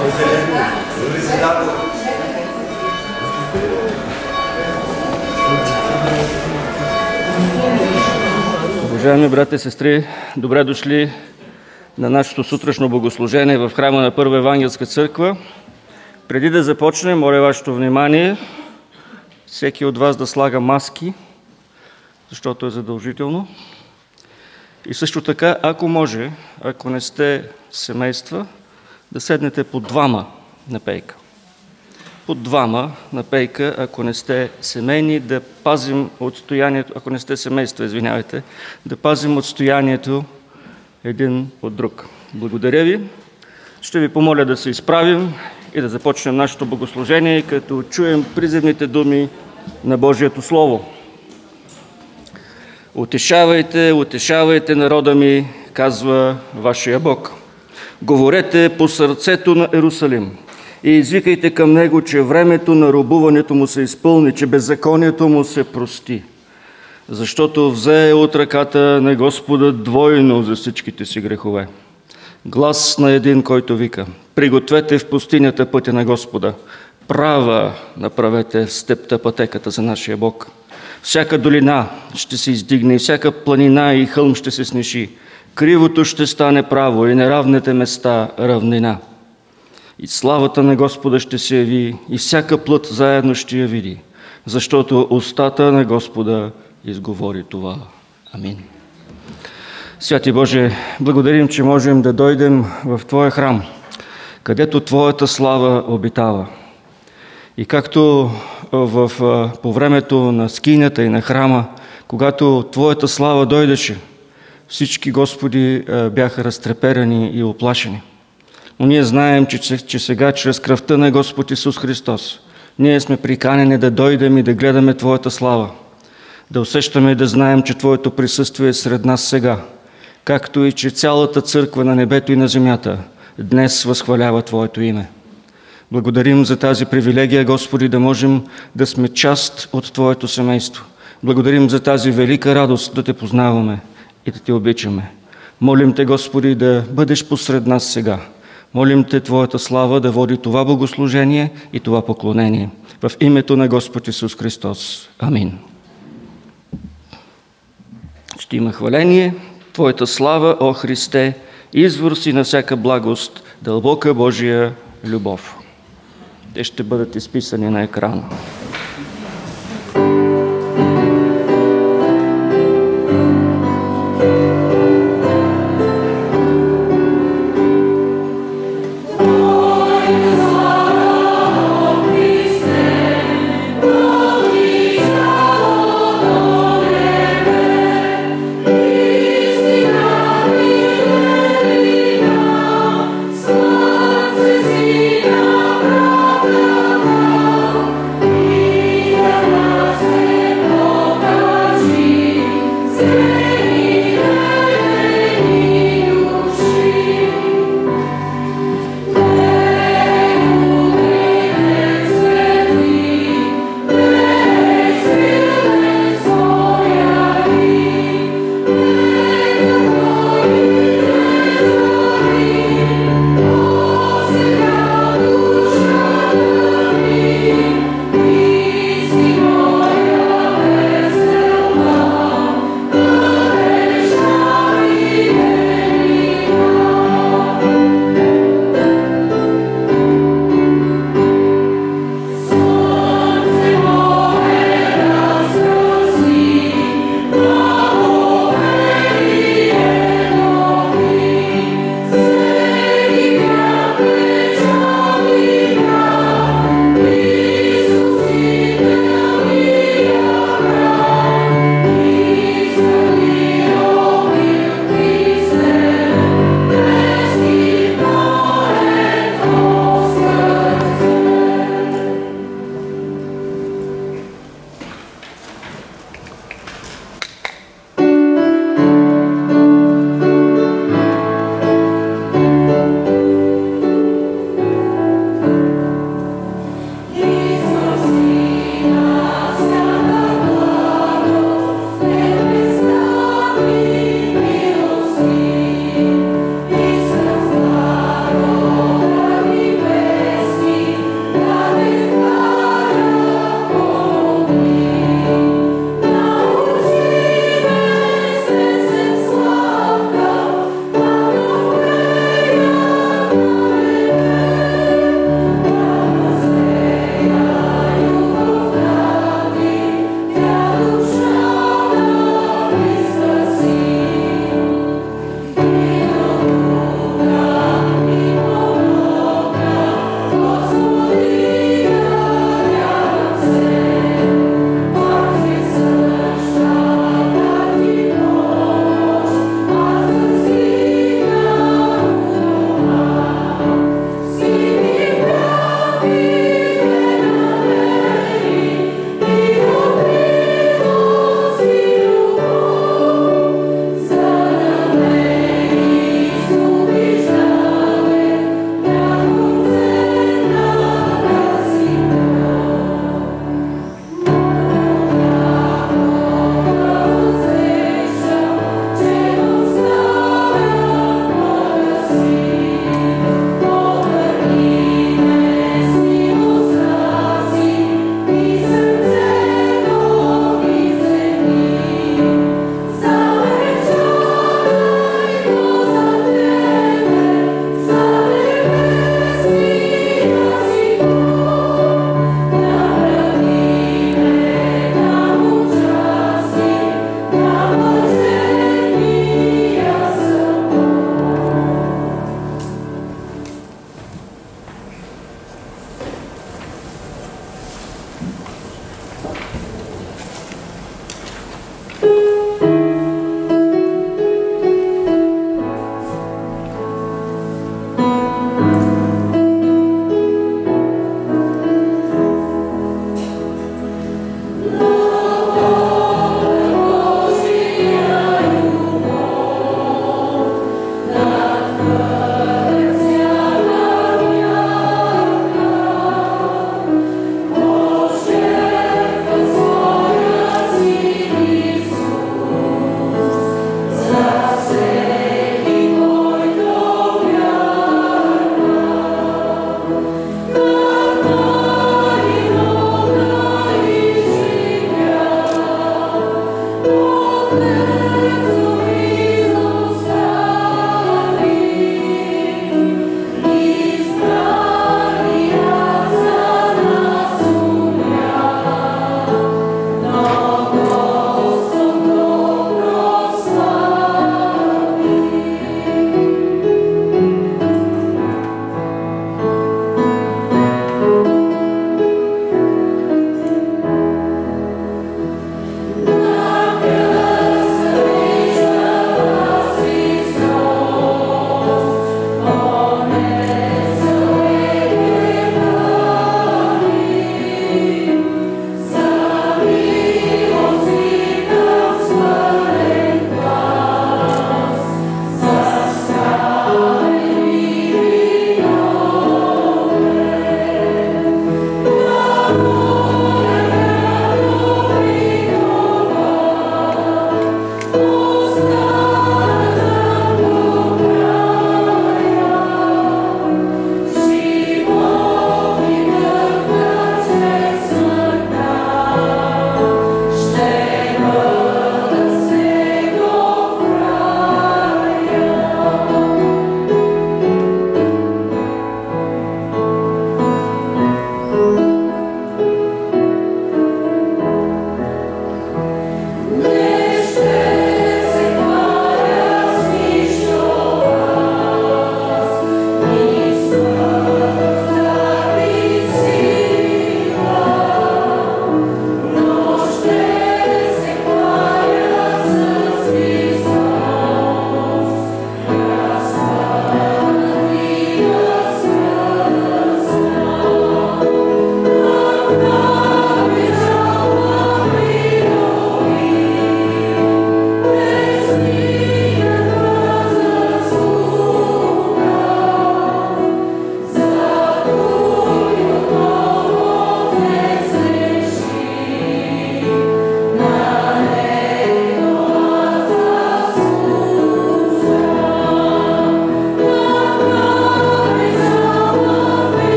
Уважаеми брати и сестри, добре дошли на нашето сутрешно богослужение в храма на Първа Евангелска църква. Преди да започнем, моля вашето внимание, всеки от вас да слага маски, защото е задължително. И също така, ако може, ако не сте семейства, да седнете по двама на пейка. По двама на пейка, ако не сте семейни, да пазим отстоянието, ако не сте семейства, извинявайте, да пазим отстоянието един от друг. Благодаря ви. Ще ви помоля да се изправим и да започнем нашето богослужение, като чуем призивните думи на Божието Слово. Утешавайте, утешавайте народа ми, казва вашия Бог. Говорете по сърцето на Ерусалим и извикайте към него, че времето на робуването му се изпълни, че беззаконието му се прости. Защото взе от ръката на Господа двойно за всичките си грехове. Глас на един, който вика: пригответе в пустинята пътя на Господа, права направете в степта пътеката за нашия Бог. Всяка долина ще се издигне, и всяка планина и хълм ще се сниши. Кривото ще стане право и неравните места равнина. И славата на Господа ще се яви, и всяка плът заедно ще я види, защото устата на Господа изговори това. Амин. Святи Боже, благодарим, че можем да дойдем в Твоя храм, където Твоята слава обитава. И както по времето на скинята и на храма, когато Твоята слава дойдеше, всички Господи бяха разтреперани и оплашени. Но ние знаем, че сега чрез кръвта на Господ Исус Христос ние сме приканени да дойдем и да гледаме Твоята слава, да усещаме и да знаем, че Твоето присъствие е сред нас сега, както и че цялата църква на небето и на земята днес възхвалява Твоето име. Благодарим за тази привилегия, Господи, да можем да сме част от Твоето семейство. Благодарим за тази велика радост да Те познаваме и да Те обичаме. Молим Те, Господи, да бъдеш посред нас сега. Молим Те Твоята слава да води това богослужение и това поклонение. В името на Господ Исус Христос. Амин. Ще има хваление. Твоята слава, о Христе, извор си на всяка благост, дълбока Божия любов. Те ще бъдат изписани на екрана. Слава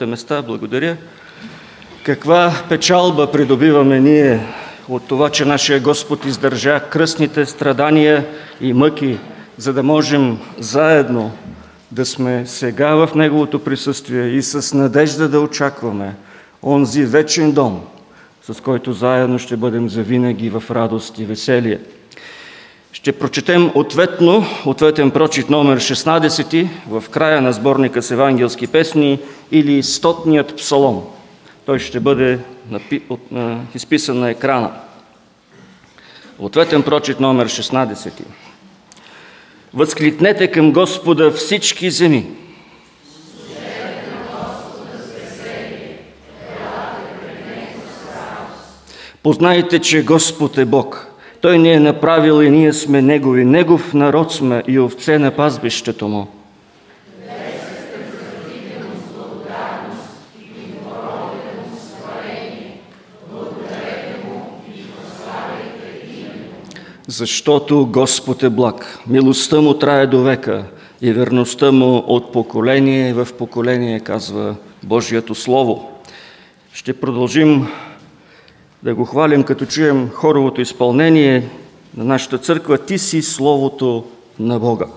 своите места. Благодаря. Каква печалба придобиваме ние от това, че нашия Господ издържа кръстните страдания и мъки, за да можем заедно да сме сега в Неговото присъствие и с надежда да очакваме онзи вечен дом, с който заедно ще бъдем завинаги в радост и веселие. Ще прочетем ответен прочит номер 16 в края на сборника с евангелски песни или 100-ният псалом. Той ще бъде изписан на екрана. Ответен прочит номер 16. Възкликнете към Господа всички земи. Познайте, че Господ е Бог. Той ни е направил и ние сме Негови. Негов народ сме и овце на пазбището Му. Защото Господ е благ, милостта Му трае до века и верността Му от поколение в поколение, казва Божието Слово. Ще продължим да го хвалим, като чуем хоровото изпълнение на нашата църква «Ти си Словото на Бога».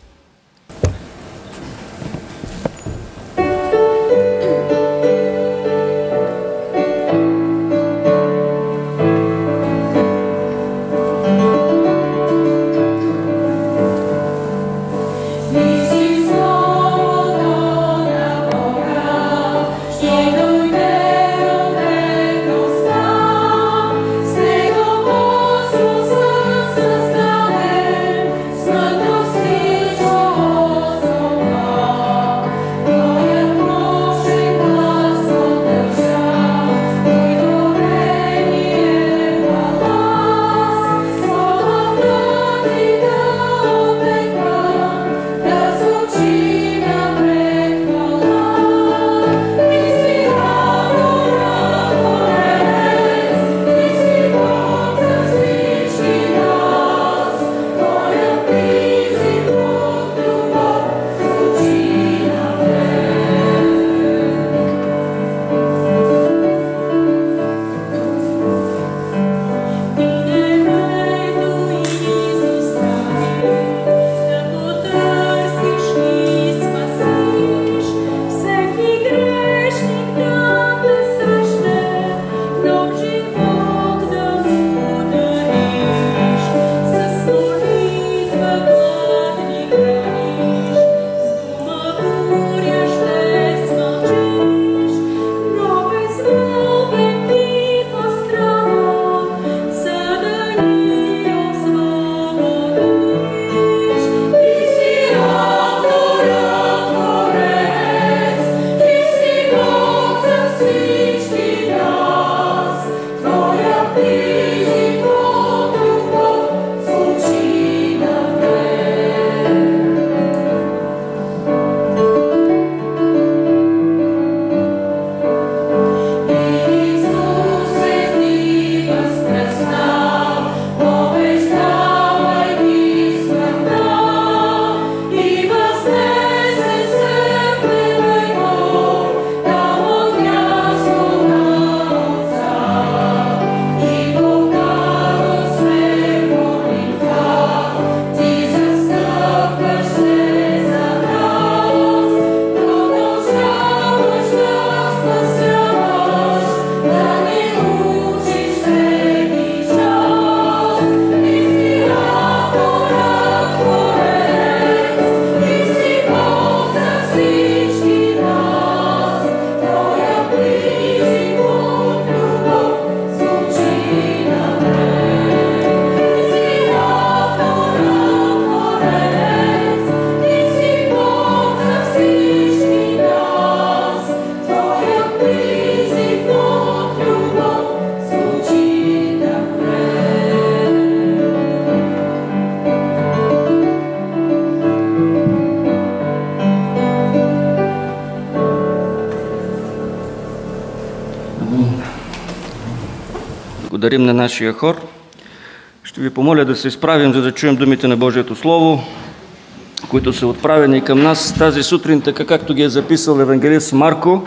Благодарим на нашия хор. Ще ви помоля да се изправим, за да чуем думите на Божието Слово, които са отправени към нас тази сутрин, така както ги е записал евангелист Марко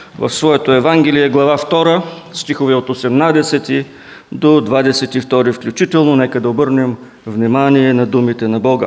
в своето Евангелие, глава 2, стихове от 18 до 22 включително. Нека да обърнем внимание на думите на Бога.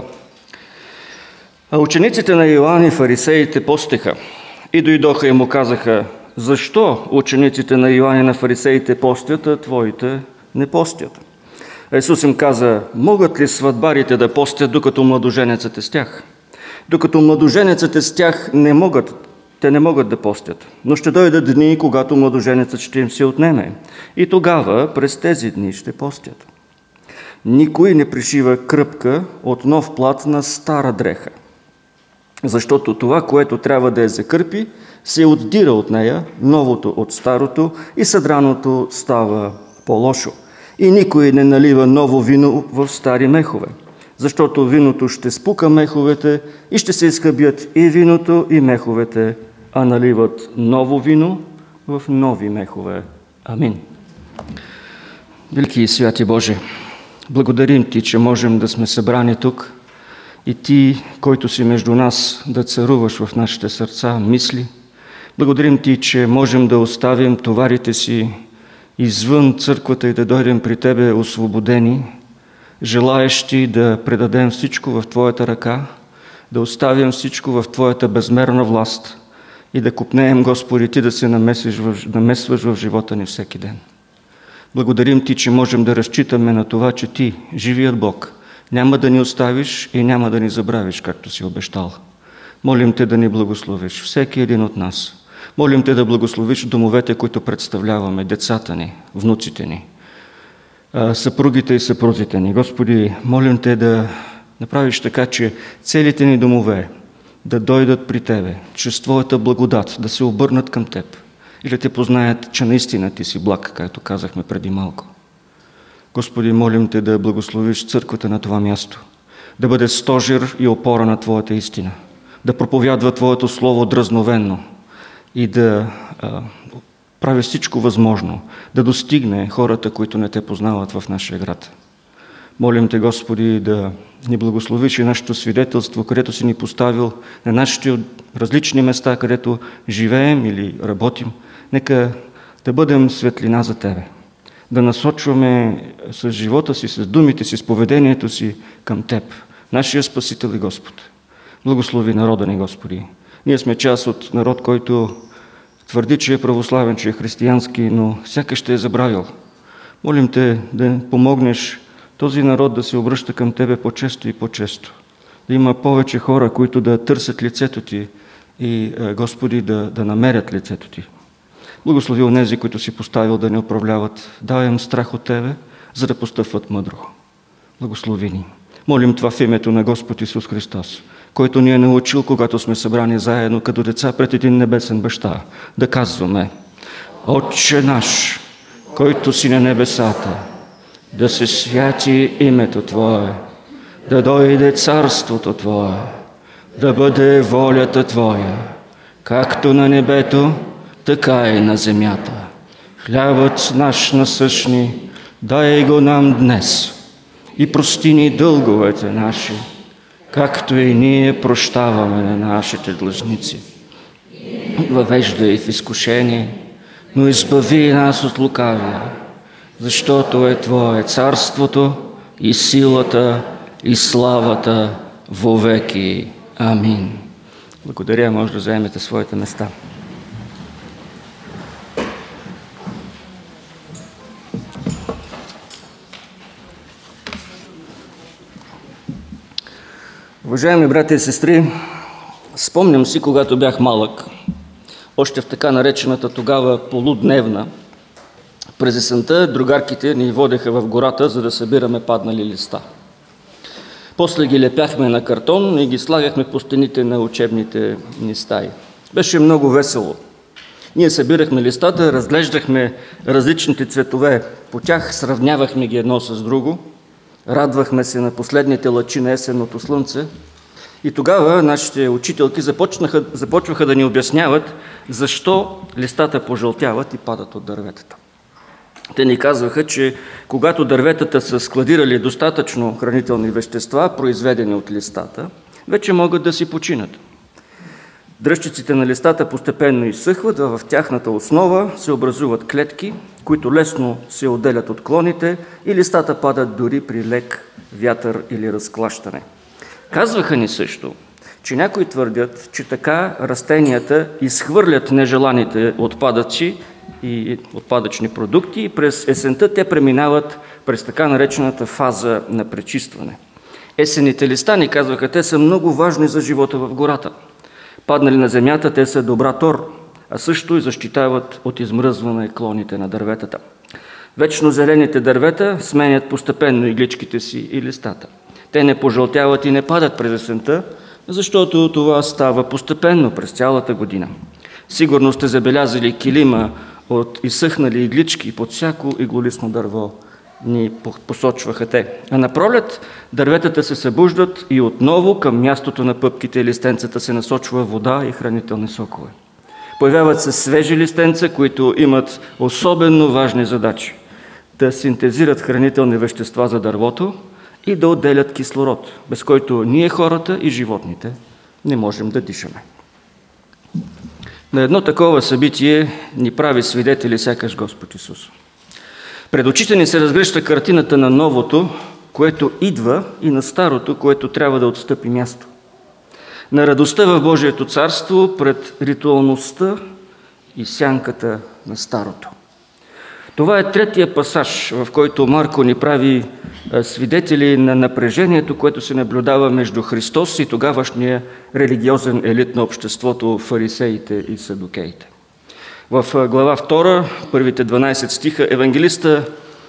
А учениците на Йоан и фарисеите постеха и дойдоха и му казаха: защо учениците на Йоан и на фарисеите постят, а твоите не постят? Исус им каза: могат ли сватбарите да постят, докато младоженецът е с тях? Докато младоженецът е с тях, те не могат да постят. Но ще дойдат дни, когато младоженецът ще им се отнеме. И тогава, през тези дни, ще постят. Никой не пришива кръпка от нов плат на стара дреха, защото това, което трябва да я закърпи, се отдира от нея, новото от старото, и съдраното става по-лошо. И никой не налива ново вино в стари мехове, защото виното ще спука меховете и ще се изхъбят и виното, и меховете, а наливат ново вино в нови мехове. Амин. Велики и святи Боже, благодарим Ти, че можем да сме събрани тук и Ти, който си между нас, да царуваш в нашите сърца, мисли. Благодарим Ти, че можем да оставим товарите си извън църквата и да дойдем при Тебе освободени, желаещи да предадем всичко в Твоята ръка, да оставим всичко в Твоята безмерна власт и да копнеем, Господи, Ти да се намесваш в живота ни всеки ден. Благодарим Ти, че можем да разчитаме на това, че Ти, живият Бог, няма да ни оставиш и няма да ни забравиш, както си обещал. Молим Те да ни благословиш, всеки един от нас. Молим Те да благословиш домовете, които представляваме, децата ни, внуците ни, съпругите и съпрузите ни. Господи, молим Те да направиш така, че целите ни домове да дойдат при Тебе, чрез Твоята благодат, да се обърнат към Теб и да Те познаят, че наистина Ти си благ, както казахме преди малко. Господи, молим Те да благословиш църквата на това място, да бъде стожер и опора на Твоята истина, да проповядва Твоето Слово дразновенно и да прави всичко възможно, да достигне хората, които не Те познават в нашия град. Молим Те, Господи, да ни благословиш и нашето свидетелство, където си ни поставил на нашите различни места, където живеем или работим. Нека да бъдем светлина за Тебе, да насочваме с живота си, с думите си, с поведението си към Теб, нашия Спасител и Господ. Благослови народа ни, Господи. Ние сме част от народ, който твърди, че е православен, че е християнски, но сякаш ще е забравил. Молим Те да помогнеш този народ да се обръща към Тебе по-често и по-често. Да има повече хора, които да търсят лицето Ти и, Господи, да намерят лицето Ти. Благослови онези, които си поставил да ни управляват. Дай им страх от Тебе, за да постъпват мъдро. Благослови ни. Молим това в името на Господ Исус Христос, който ни е научил, когато сме събрани заедно като деца пред един небесен баща, да казваме: Отче наш, който си на небесата, да се святи името Твое, да дойде царството Твое, да бъде волята Твоя, както на небето, така и на земята. Хлябът наш насъщни, дай го нам днес и прости ни дълговете наши, както и ние прощаваме на нашите длъжници. Въвеждай в изкушение, но избави нас от лукавия, защото е Твое царството и силата и славата вовеки. Амин. Благодаря, може да заемете своите места. Уважаеми брати и сестри, спомням си, когато бях малък, още в така наречената тогава полудневна, през есента другарките ни водеха в гората, за да събираме паднали листа. После ги лепяхме на картон и ги слагахме по стените на учебните ни стаи. Беше много весело. Ние събирахме листата, разглеждахме различните цветове по тях, сравнявахме ги едно с друго, радвахме се на последните лъчи на есенното слънце и тогава нашите учителки започваха да ни обясняват защо листата пожълтяват и падат от дърветата. Те ни казваха, че когато дърветата са складирали достатъчно хранителни вещества, произведени от листата, вече могат да си починат. Дръжчиците на листата постепенно изсъхват, а в тяхната основа се образуват клетки, които лесно се отделят от клоните и листата падат дори при лек вятър или разклащане. Казваха ни също, че някои твърдят, че така растенията изхвърлят нежеланите отпадъци и отпадъчни продукти и през есента те преминават през така наречената фаза на пречистване. Есенните листа, ни казваха, те са много важни за живота в гората. Паднали на земята, те са добра тор, а също и защитават от измръзване клоните на дърветата. Вечно зелените дървета сменят постепенно игличките си и листата. Те не пожълтяват и не падат през есента, защото това става постепенно през цялата година. Сигурно сте забелязали килима от изсъхнали иглички под всяко иглолистно дърво, ни посочваха те. А на пролет дърветата се събуждат и отново към мястото на пъпките и листенцата се насочва вода и хранителни сокове. Появяват се свежи листенца, които имат особено важни задачи – да синтезират хранителни вещества за дървото и да отделят кислород, без който ние хората и животните не можем да дишаме. На едно такова събитие ни прави свидетели сякаш Господ Исус. Пред очите ни се разгръща картината на новото, което идва, и на старото, което трябва да отстъпи място. На радостта в Божието царство пред ритуалността и сянката на старото. Това е третия пасаж, в който Марко ни прави свидетели на напрежението, което се наблюдава между Христос и тогавашния религиозен елит на обществото, фарисеите и садукеите. В глава 2, първите 12 стиха, евангелиста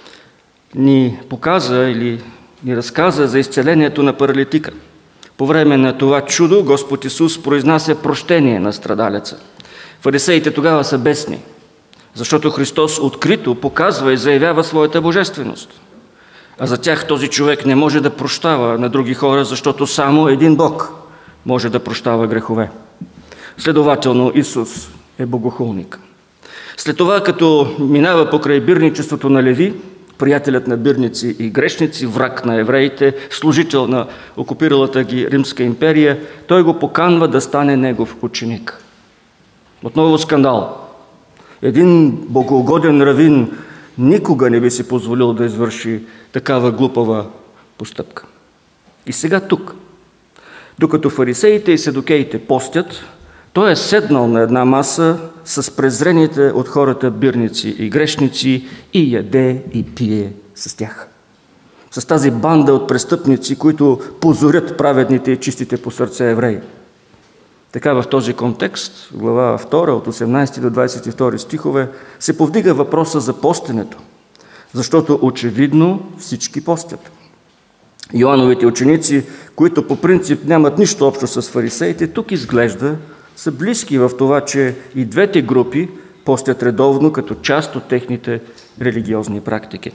ни показа или ни разказа за изцелението на паралитика. По време на това чудо Господ Исус произнася прощение на страдалеца. Фарисеите тогава са бесни, защото Христос открито показва и заявява своята божественост. А за тях този човек не може да прощава на други хора, защото само един Бог може да прощава грехове. Следователно Исус е богохулник. След това, като минава покрай бирничеството на Леви, приятелят на бирници и грешници, враг на евреите, служител на окупиралата ги Римска империя, той го поканва да стане негов ученик. Отново скандал. Един богоугоден равин никога не би си позволил да извърши такава глупава постъпка. И сега тук, докато фарисеите и седокеите постят, той е седнал на една маса с презрените от хората бирници и грешници и яде и пие с тях. С тази банда от престъпници, които позорят праведните и чистите по сърце евреи. Така в този контекст, глава 2, от 18 до 22 стихове, се повдига въпроса за постенето, защото очевидно всички постят. Йоановите ученици, които по принцип нямат нищо общо с фарисеите, тук изглежда са близки в това, че и двете групи постят редовно като част от техните религиозни практики.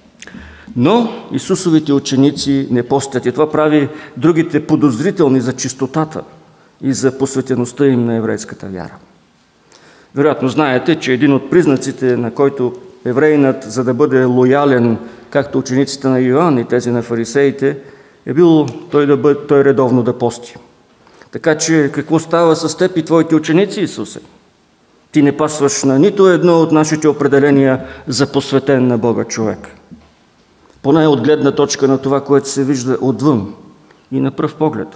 Но Исусовите ученици не постят и това прави другите подозрителни за чистотата и за посветеността им на еврейската вяра. Вероятно знаете, че един от признаците, на който еврейнат, за да бъде лоялен, както учениците на Йоан и тези на фарисеите, е бил той редовно да пости. Така че какво става с теб и твоите ученици, Исусе? Ти не пасваш на нито едно от нашите определения за посветен на Бога човек. Поне от гледна точка на това, което се вижда отвън и на пръв поглед.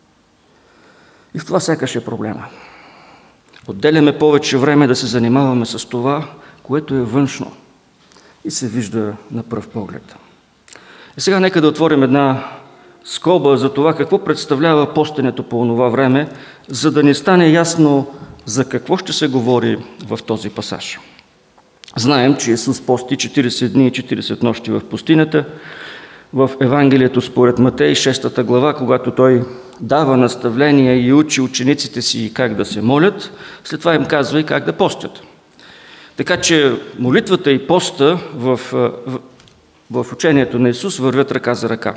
И в това сякаш е проблема. Отделяме повече време да се занимаваме с това, което е външно и се вижда на пръв поглед. И сега нека да отворим една скоба за това какво представлява постенето по онова време, за да ни стане ясно за какво ще се говори в този пасаж. Знаем, че Исус пости 40 дни и 40 нощи в пустинята. В Евангелието според Матей, 6 глава, когато той дава наставления и учи учениците си как да се молят, след това им казва и как да постят. Така че молитвата и поста в учението на Исус вървят ръка за ръка.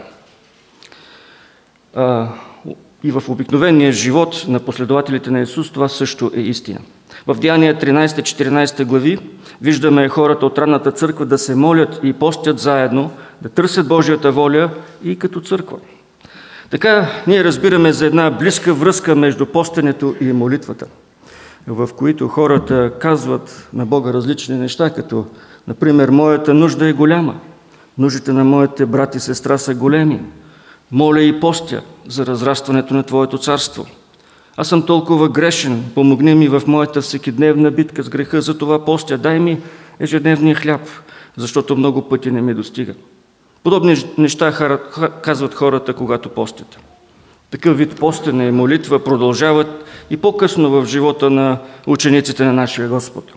И в обикновения живот на последователите на Исус това също е истина. В Деяния 13-14 глави виждаме хората от ранната църква да се молят и постят заедно, да търсят Божията воля и като църква. Така ние разбираме за една близка връзка между постенето и молитвата, в които хората казват на Бога различни неща, като, например, моята нужда е голяма, нуждите на моите брат и сестра са големи, моля и постя за разрастването на Твоето царство. Аз съм толкова грешен, помогни ми в моята всекидневна битка с греха, за това постя, дай ми ежедневния хляб, защото много пъти не ми достига. Подобни неща казват хората, когато постят. Такъв вид постене и молитва продължават и по-късно в живота на учениците на нашия Господ.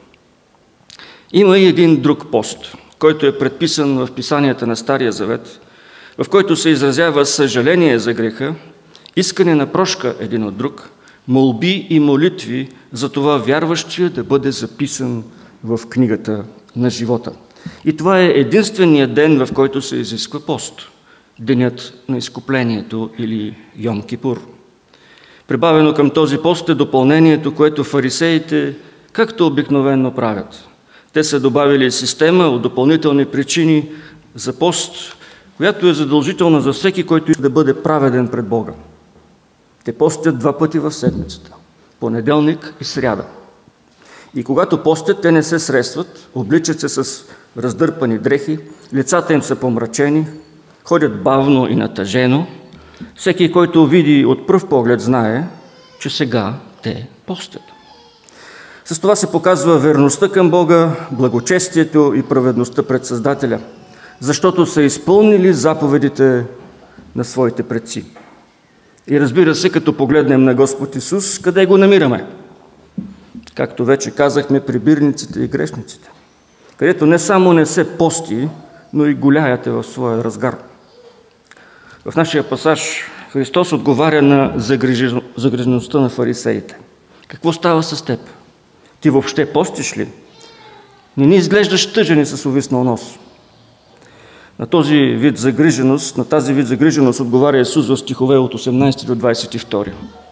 Има и един друг пост, който е предписан в писанията на Стария Завет, в който се изразява съжаление за греха, искане на прошка един от друг, молби и молитви за това вярващия да бъде записан в книгата на живота. И това е единственият ден, в който се изисква пост. Денят на изкуплението или Йом Кипур. Прибавено към този пост е допълнението, което фарисеите, както обикновено правят. Те са добавили система от допълнителни причини за пост, която е задължителна за всеки, който иска да бъде праведен пред Бога. Те постят 2 пъти в седмицата – понеделник и сряда. И когато постят, те не се срещат, обличат се с раздърпани дрехи, лицата им са помрачени, ходят бавно и натъжено. Всеки, който види от пръв поглед, знае, че сега те постят. С това се показва верността към Бога, благочестието и праведността пред Създателя, защото са изпълнили заповедите на своите предци. И разбира се, като погледнем на Господ Исус, къде го намираме? Както вече казахме, при бирниците и грешниците, където не само не се пости, но и голяят е в своя разгар. В нашия пасаж Христос отговаря на загрижеността на фарисеите. Какво става с теб? Ти въобще постиш ли? Не ни изглеждаш тъжен и с увиснал нос. На тази вид загриженост отговаря Исус в стихове от 18 до 22.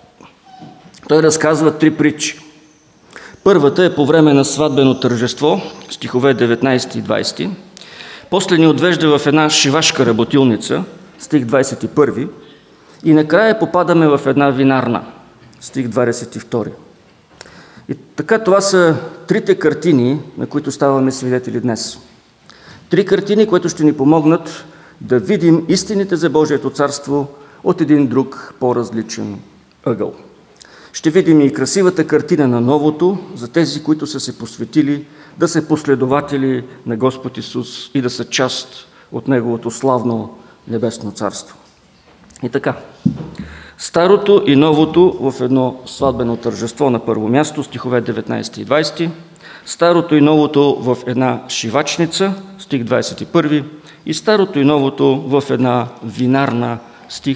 Той разказва 3 притчи. Първата е по време на сватбено тържество, стихове 19 и 20. После ни отвежда в една шивашка работилница, стих 21. И накрая попадаме в една винарна, стих 22. И така това са 3 картини, на които ставаме свидетели днес. 3 картини, които ще ни помогнат да видим истините за Божието царство от един друг, по-различен ъгъл. Ще видим и красивата картина на новото за тези, които са се посветили да са последователи на Господ Исус и да са част от Неговото славно небесно царство. И така, старото и новото в едно сватбено тържество на първо място, стихове 19 и 20, старото и новото в една шивачница, стих 21, и старото и новото в една винарна, стих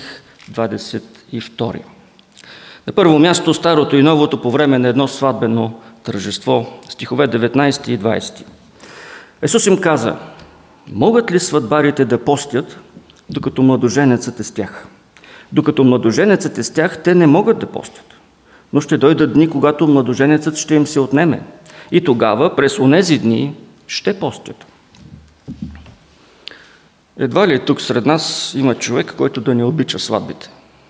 22. На първо място старото и новото по време на едно сватбено тържество, стихове 19 и 20. Исус им каза: могат ли сватбарите да постят, докато младоженецът е с тях? Докато младоженецът е с тях, те не могат да постят. Но ще дойдат дни, когато младоженецът ще им се отнеме. И тогава, през онези дни, ще постят. Едва ли тук сред нас има човек, който да не обича сватбите.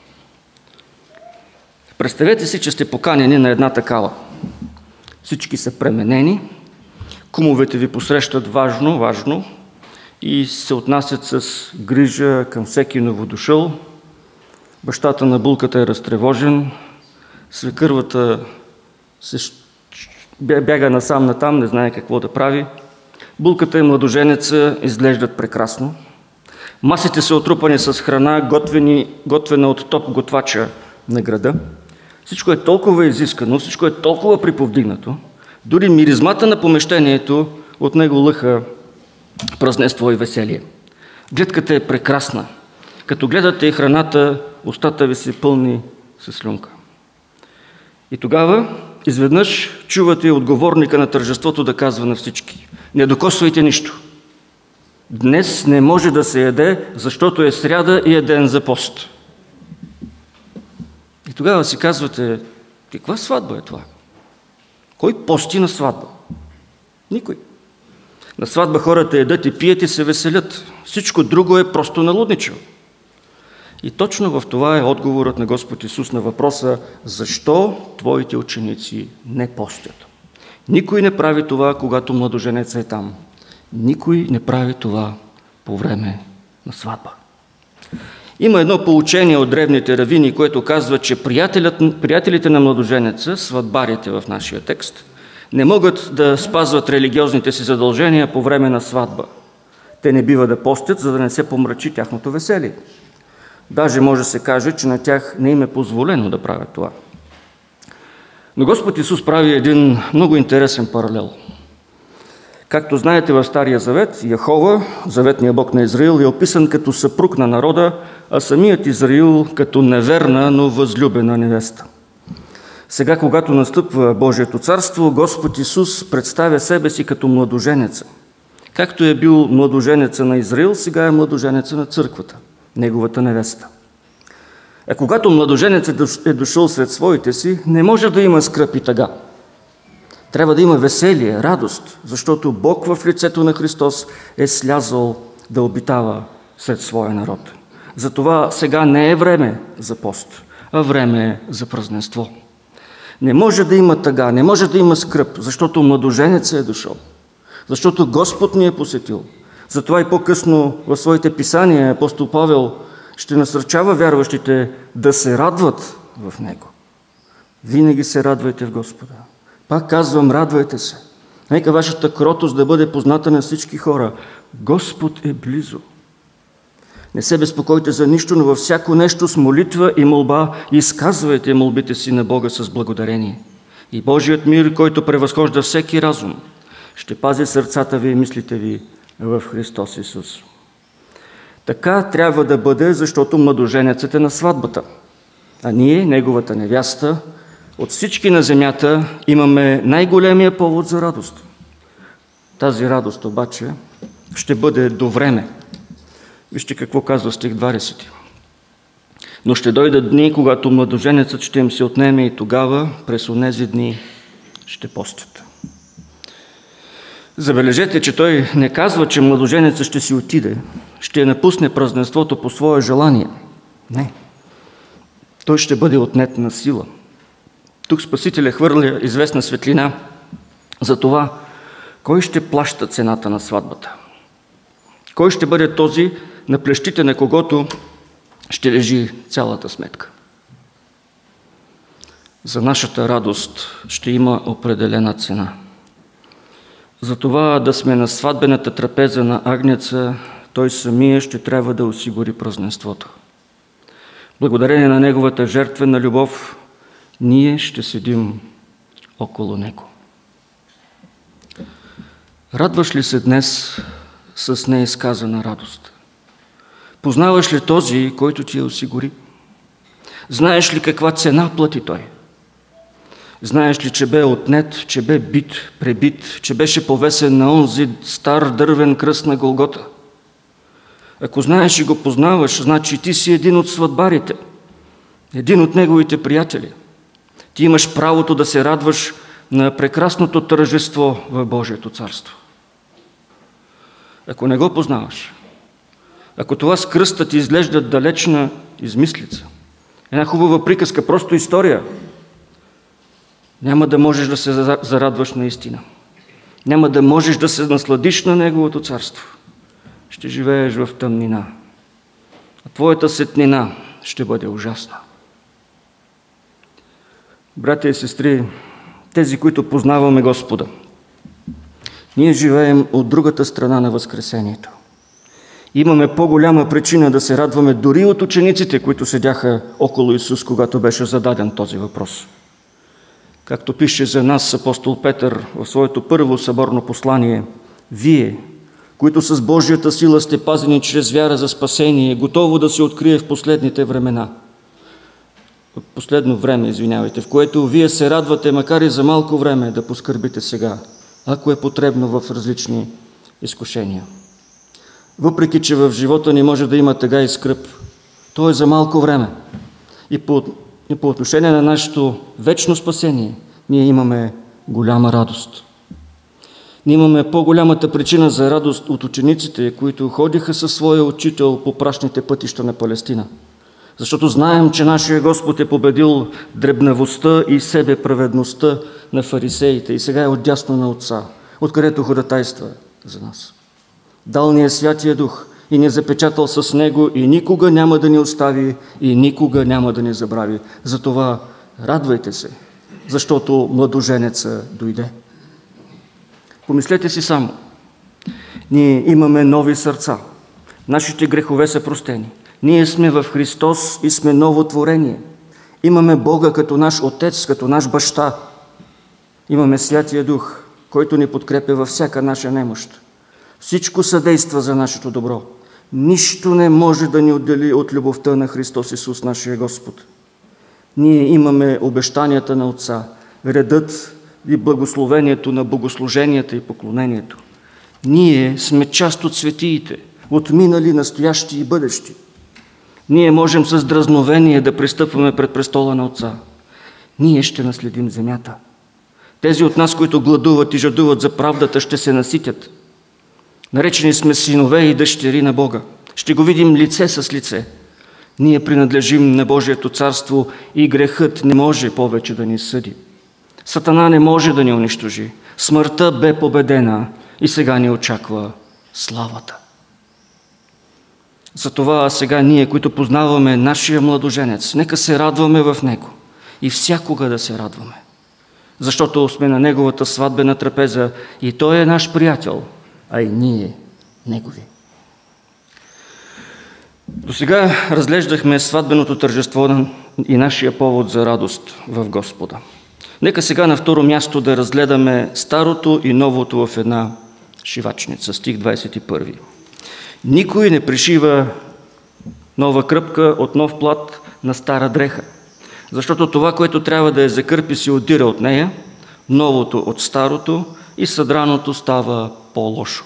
Представете си, че сте поканени на една такава. Всички са пременени, кумовете ви посрещат важно и се отнасят с грижа към всеки новодушъл. Бащата на булката е разтревожен, свекървата се бяга насам-натам, не знае какво да прави. Булката и младоженеца изглеждат прекрасно. Масите са отрупани с храна, готвена от топ готвача на града. Всичко е толкова изискано, всичко е толкова приповдигнато, дори миризмата на помещението от него лъха празненство и веселие. Гледката е прекрасна. Като гледате храната, устата ви се пълни със слюнка. И тогава изведнъж чувате отговорника на тържеството да казва на всички: не докосвайте нищо. Днес не може да се яде, защото е сряда и е ден за пост. И тогава си казвате: каква сватба е това? Кой пости на сватба? Никой. На сватба хората ядат и пият и се веселят. Всичко друго е просто налудничево. И точно в това е отговорът на Господ Исус на въпроса: защо твоите ученици не постят? Никой не прави това, когато младоженецът е там. Никой не прави това по време на сватба. Има едно поучение от древните равини, което казва, че приятелите на младоженеца, сватбарите в нашия текст, не могат да спазват религиозните си задължения по време на сватба. Те не бива да постят, за да не се помрачи тяхното веселие. Даже може да се каже, че на тях не им е позволено да правят това. Но Господ Исус прави един много интересен паралел. Както знаете, в Стария завет Яхова, заветният Бог на Израил, е описан като съпруг на народа, а самият Израил като неверна, но възлюбена невеста. Сега, когато настъпва Божието царство, Господ Исус представя себе си като младоженеца. Както е бил младоженеца на Израил, сега е младоженеца на църквата, неговата невеста. А когато младоженецът е дошъл сред своите си, не може да има скръб и тъга. Трябва да има веселие, радост, защото Бог в лицето на Христос е слязал да обитава сред своя народ. Затова сега не е време за пост, а време е за празненство. Не може да има тъга, не може да има скръб, защото младоженецът е дошъл, защото Господ ни е посетил. Затова и по-късно в своите писания апостол Павел ще насърчава вярващите да се радват в Него. Винаги се радвайте в Господа. Пак казвам, радвайте се. Нека вашата кротост да бъде позната на всички хора. Господ е близо. Не се безпокойте за нищо, но във всяко нещо с молитва и молба изказвайте молбите си на Бога с благодарение. И Божият мир, който превъзхожда всеки разум, ще пази сърцата ви и мислите ви в Христос Исус. Така трябва да бъде, защото младоженецът е на сватбата, а ние, неговата невяста, от всички на земята имаме най-големия повод за радост. Тази радост обаче ще бъде до време. Вижте какво казва стих 20. Но ще дойдат дни, когато младоженецът ще им се отнеме и тогава, през онези дни, ще постят. Забележете, че той не казва, че младоженецът ще си отиде, ще напусне празненството по свое желание. Не. Той ще бъде отнет на сила. Тук Спасителя хвърля известна светлина за това, кой ще плаща цената на сватбата. Кой ще бъде този, на плещите на когото ще лежи цялата сметка. За нашата радост ще има определена цена. За това да сме на сватбената трапеза на Агнеца, той самия ще трябва да осигури празненството. Благодарение на неговата жертвена любов, ние ще седим около него. Радваш ли се днес с неизказана радост? Познаваш ли този, който ти я осигури? Знаеш ли каква цена плати той? Знаеш ли, че бе отнет, че бе бит, пребит, че беше повесен на онзи стар дървен кръст на Голгота? Ако знаеш и го познаваш, значи ти си един от сватбарите, един от неговите приятели. Ти имаш правото да се радваш на прекрасното тържество в Божието царство. Ако не го познаваш, ако това с кръста ти изглежда далечна измислица, една хубава приказка, просто история, няма да можеш да се зарадваш наистина. Няма да можеш да се насладиш на Неговото царство. Ще живееш в тъмнина. А твоята сетнина ще бъде ужасна. Братя и сестри, тези, които познаваме Господа, ние живеем от другата страна на Възкресението. Имаме по-голяма причина да се радваме дори от учениците, които седяха около Исус, когато беше зададен този въпрос. Както пише за нас апостол Петър в своето първо съборно послание: вие, които с Божията сила сте пазени чрез вяра за спасение, готово да се открие в последните времена. В последно време, в което вие се радвате, макар и за малко време, да поскърбите сега, ако е потребно в различни изкушения. Въпреки че в живота ни може да има тъга и скръб, то е за малко време. И по отношение на нашето вечно спасение, ние имаме голяма радост. Ние имаме по-голямата причина за радост от учениците, които ходиха със своя учител по прашните пътища на Палестина. Защото знаем, че нашия Господ е победил дребнавостта и себеправедността на фарисеите и сега е отдясно на Отца, откъдето ходатайства за нас. Дал ни е Святия Дух и ни е запечатал с Него и никога няма да ни остави и никога няма да ни забрави. Затова радвайте се, защото младоженеца дойде. Помислете си само. Ние имаме нови сърца. Нашите грехове са простени. Ние сме в Христос и сме ново творение. Имаме Бога като наш Отец, като наш Баща. Имаме Святия Дух, който ни подкрепя във всяка наша немощ. Всичко съдейства за нашето добро. Нищо не може да ни отдели от любовта на Христос Исус, нашия Господ. Ние имаме обещанията на Отца, редът и благословението на богослуженията и поклонението. Ние сме част от светиите, от минали, настоящи и бъдещи. Ние можем с дразновение да пристъпваме пред престола на Отца. Ние ще наследим земята. Тези от нас, които гладуват и жадуват за правдата, ще се наситят. Наречени сме синове и дъщери на Бога. Ще го видим лице с лице. Ние принадлежим на Божието царство и грехът не може повече да ни съди. Сатана не може да ни унищожи. Смъртта бе победена и сега ни очаква славата. Затова сега ние, които познаваме нашия младоженец, нека се радваме в него и всякога да се радваме. Защото сме на неговата сватбена трапеза и той е наш приятел, а и ние негови. До сега разглеждахме сватбеното тържество и нашия повод за радост в Господа. Нека сега на второ място да разгледаме старото и новото в една шивачница. Стих 21. Никой не пришива нова кръпка от нов плат на стара дреха, защото това, което трябва да я закърпи, се отдира от нея, новото от старото и съдраното става по-лошо.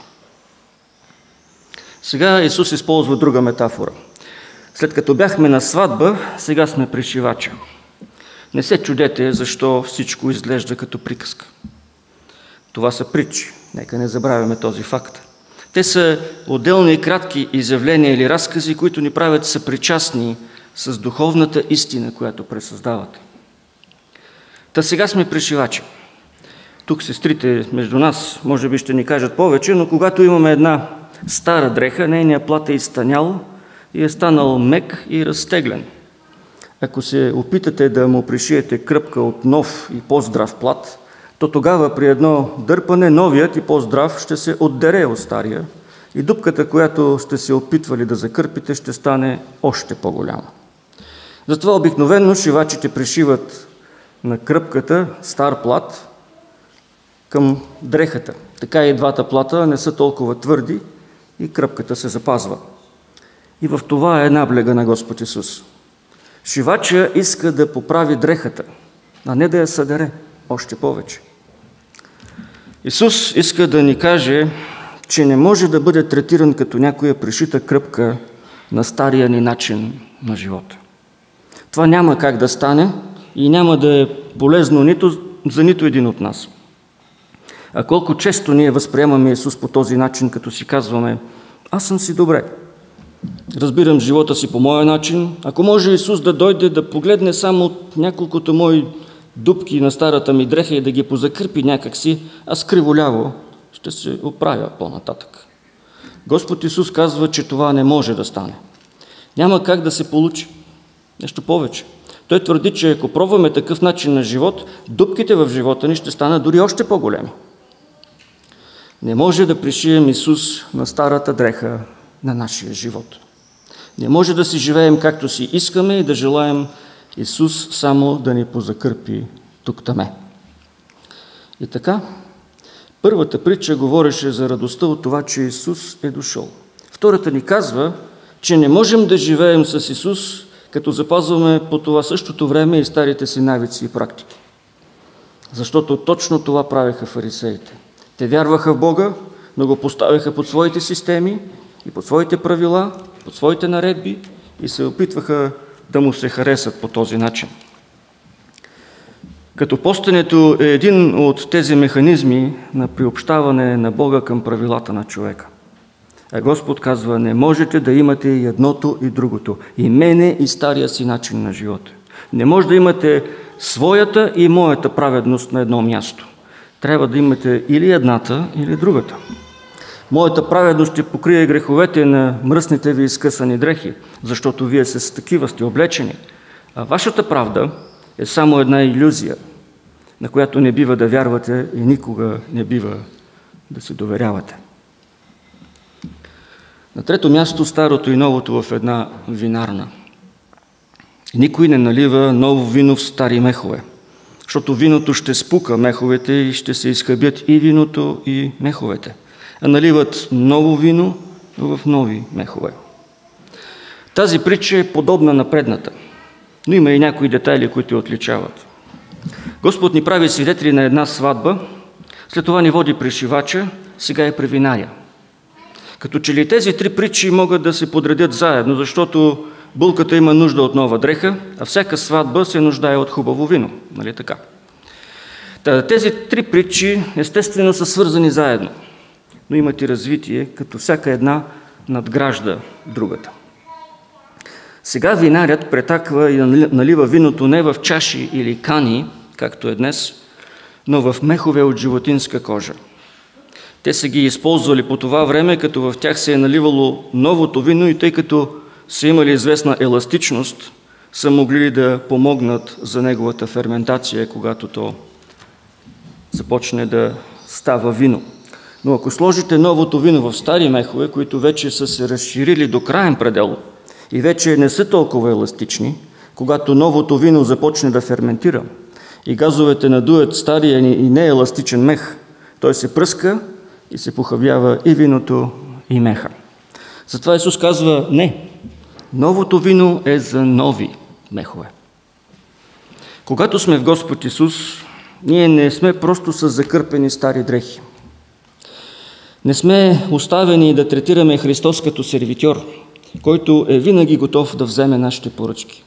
Сега Исус използва друга метафора. След като бяхме на сватба, сега сме при шивача. Не се чудете, защо всичко изглежда като приказка. Това са притчи. Нека не забравяме този факт. Те са отделни и кратки изявления или разкази, които ни правят съпричастни с духовната истина, която пресъздават. Та сега сме при шивача. Тук сестрите между нас може би ще ни кажат повече, но когато имаме една стара дреха, нейният плат е изтънял и е станал мек и разтеглен. Ако се опитате да му пришиете кръпка от нов и по-здрав плат, то тогава при едно дърпане новият и по-здрав ще се отдере от стария и дупката, която сте се опитвали да закърпите, ще стане още по-голяма. Затова обикновено шивачите пришиват на кръпката стар плат към дрехата. Така и двата плата не са толкова твърди и кръпката се запазва. И в това е наблега на Господ Исус. Шивача иска да поправи дрехата, а не да я съдере още повече. Исус иска да ни каже, че не може да бъде третиран като някоя пришита кръпка на стария ни начин на живота. Това няма как да стане и няма да е полезно за нито един от нас. А колко често ние възприемаме Исус по този начин, като си казваме: аз съм си добре, разбирам живота си по моя начин. Ако може Исус да дойде да погледне само от няколкото мои дупки на старата ми дреха и да ги позакърпи някакси, аз криволяво ще се оправя по-нататък. Господ Исус казва, че това не може да стане. Няма как да се получи. Нещо повече. Той твърди, че ако пробваме такъв начин на живот, дупките в живота ни ще станат дори още по-големи. Не може да пришием Исус на старата дреха на нашия живот. Не може да си живеем както си искаме и да желаем Исус само да ни позакърпи тук-таме. И така, първата притча говореше за радостта от това, че Исус е дошъл. Втората ни казва, че не можем да живеем с Исус, като запазваме по това същото време и старите си навици и практики. Защото точно това правеха фарисеите. Те вярваха в Бога, но го поставяха под своите системи и под своите правила, под своите наредби и се опитваха да му се харесат по този начин. Като постенето е един от тези механизми на приобщаване на Бога към правилата на човека. А Господ казва, не можете да имате и едното и другото. И мене, и стария си начин на живота. Не може да имате своята и моята праведност на едно място. Трябва да имате или едната, или другата. Моята праведност ще покрие греховете на мръсните ви изкъсани дрехи, защото вие с такива сте облечени. А вашата правда е само една илюзия, на която не бива да вярвате и никога не бива да се доверявате. На трето място, старото и новото в една винарна. Никой не налива ново вино в стари мехове, защото виното ще спука меховете и ще се изхъбят и виното, и меховете. А наливат ново вино в нови мехове. Тази притча е подобна на предната, но има и някои детайли, които я отличават. Господ ни прави свидетели на една сватба, след това ни води при шивача, сега е при винаря. Като че ли тези три притчи могат да се подредят заедно, защото булката има нужда от нова дреха, а всяка сватба се нуждае от хубаво вино. Нали така? Тези три притчи естествено са свързани заедно, но имат и развитие, като всяка една надгражда другата. Сега винарят претаква и налива виното не в чаши или кани, както е днес, но в мехове от животинска кожа. Те са ги използвали по това време, като в тях се е наливало новото вино и тъй като са имали известна еластичност, са могли да помогнат за неговата ферментация, когато то започне да става вино. Но ако сложите новото вино в стари мехове, които вече са се разширили до краен предел и вече не са толкова еластични, когато новото вино започне да ферментира и газовете надуят стария и нееластичен мех, той се пръска и се похабява и виното, и меха. Затова Исус казва, не, новото вино е за нови мехове. Когато сме в Господ Исус, ние не сме просто с закърпени стари дрехи. Не сме оставени да третираме Христос като сервитьор, който е винаги готов да вземе нашите поръчки.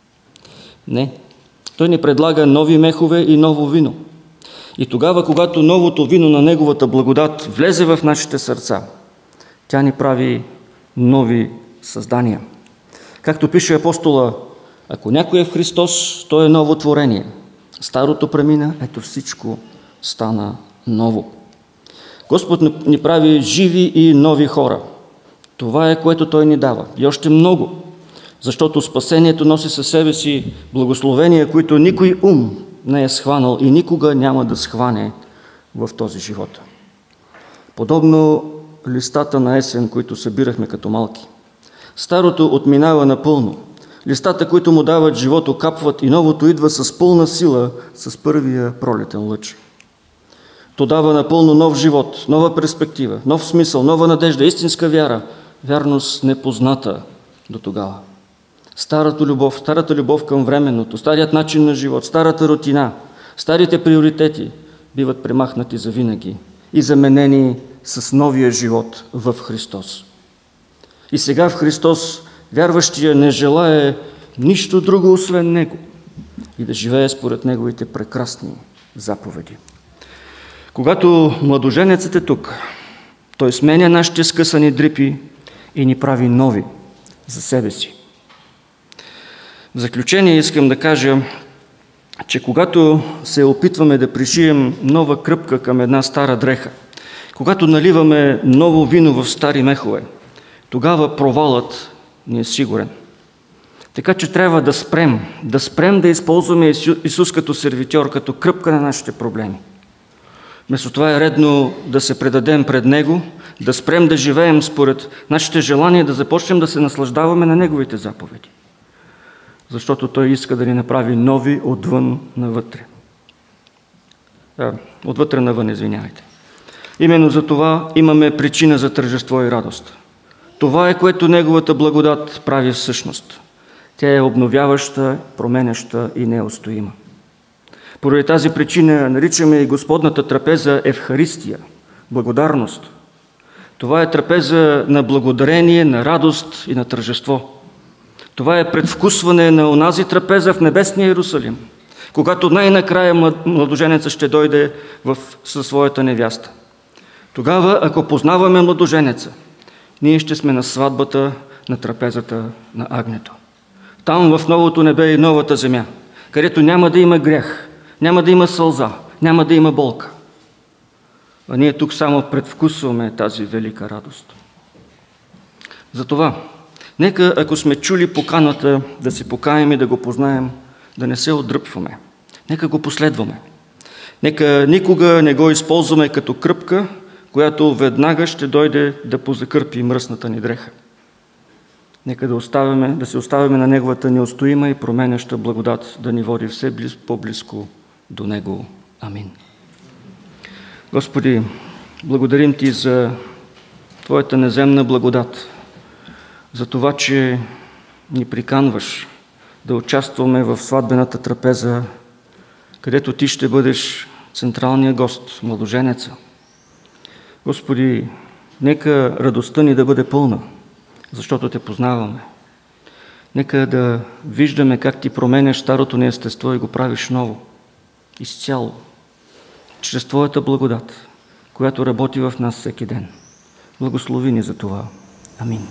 Не, Той ни предлага нови мехове и ново вино. И тогава, когато новото вино на Неговата благодат влезе в нашите сърца, тя ни прави нови създания. Както пише апостола, ако някой е в Христос, той е ново творение. Старото премина, ето всичко стана ново. Господ ни прави живи и нови хора. Това е, което Той ни дава. И още много, защото спасението носи със себе си благословения, които никой ум не е схванал и никога няма да схване в този живот. Подобно листата на есен, които събирахме като малки. Старото отминава напълно. Листата, които му дават живот, окапват и новото идва с пълна сила с първия пролетен лъч. То дава напълно нов живот, нова перспектива, нов смисъл, нова надежда, истинска вяра, вярност непозната до тогава. Старата любов към временното, старият начин на живот, старата рутина, старите приоритети биват премахнати завинаги и заменени с новия живот в Христос. И сега в Христос вярващия не желае нищо друго, освен Него и да живее според Неговите прекрасни заповеди. Когато младоженецът е тук, той сменя нашите скъсани дрипи и ни прави нови за себе си. В заключение искам да кажа, че когато се опитваме да пришием нова кръпка към една стара дреха, когато наливаме ново вино в стари мехове, тогава провалът ни е сигурен. Така че трябва да спрем да използваме Исус като сервитьор, като кръпка на нашите проблеми. Вместо това е редно да се предадем пред Него, да спрем да живеем според нашите желания, да започнем да се наслаждаваме на Неговите заповеди. Защото Той иска да ни направи нови отвън навътре. Отвътре навън, извинявайте. Именно за това имаме причина за тържество и радост. Това е, което Неговата благодат прави всъщност. Тя е обновяваща, променяща и неустоима. Поради тази причина наричаме и Господната трапеза Евхаристия, благодарност. Това е трапеза на благодарение, на радост и на тържество. Това е предвкусване на онази трапеза в небесния Иерусалим, когато най-накрая младоженецът ще дойде със своята невяста. Тогава, ако познаваме младоженеца ние ще сме на сватбата, на трапезата на агнето. Там в новото небе и новата земя, където няма да има грях, няма да има сълза, няма да има болка. А ние тук само предвкусваме тази велика радост. Затова, нека, ако сме чули поканата да се покаем и да го познаем, да не се отдръпваме. Нека го последваме. Нека никога не го използваме като кръпка, която веднага ще дойде да позакърпи мръсната ни дреха. Нека да се оставяме на Неговата неустоима и променяща благодат да ни води все по-близко до Него. Амин. Господи, благодарим Ти за Твоята неземна благодат, за това, че ни приканваш да участваме в сватбената трапеза, където Ти ще бъдеш централният гост, младоженеца. Господи, нека радостта ни да бъде пълна, защото Те познаваме. Нека да виждаме как Ти променяш старото ни естество и го правиш ново, изцяло, чрез Твоята благодат, която работи в нас всеки ден. Благослови ни за това. Амин.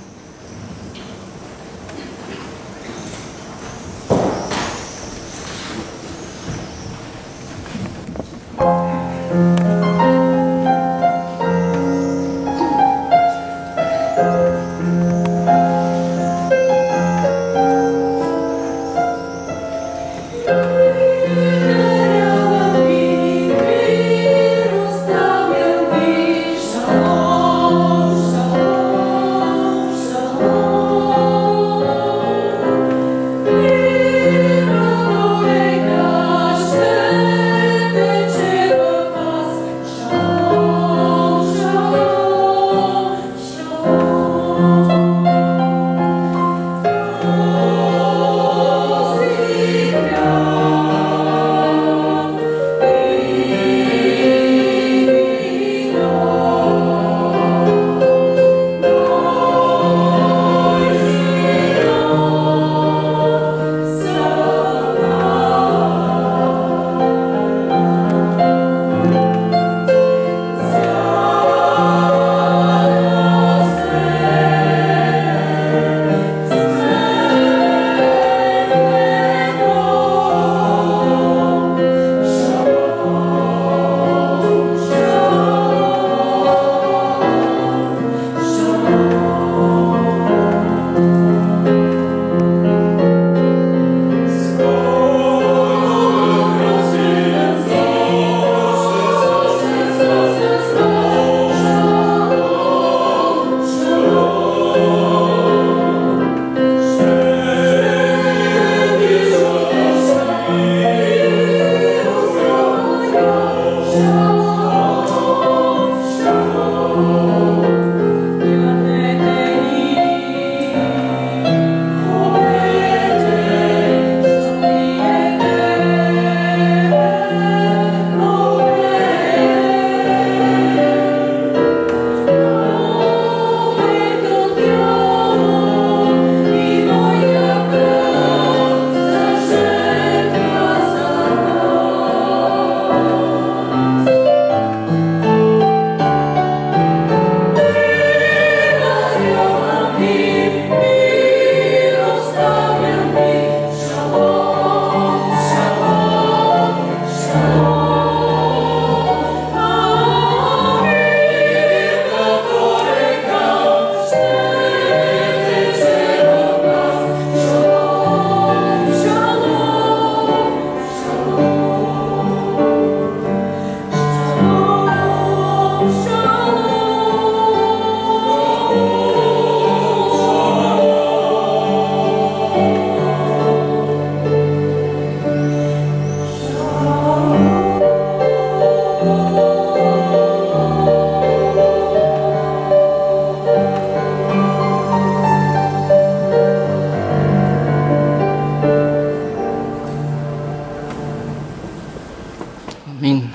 Амин.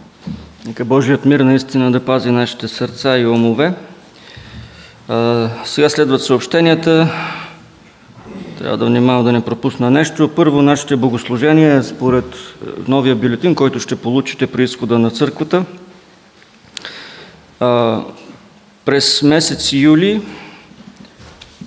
Нека Божият мир наистина да пази нашите сърца и умове. Сега следват съобщенията. Трябва да внимавам да не пропусна нещо. Първо, нашите богослужения според новия бюлетин, който ще получите при изхода на църквата. През месец юли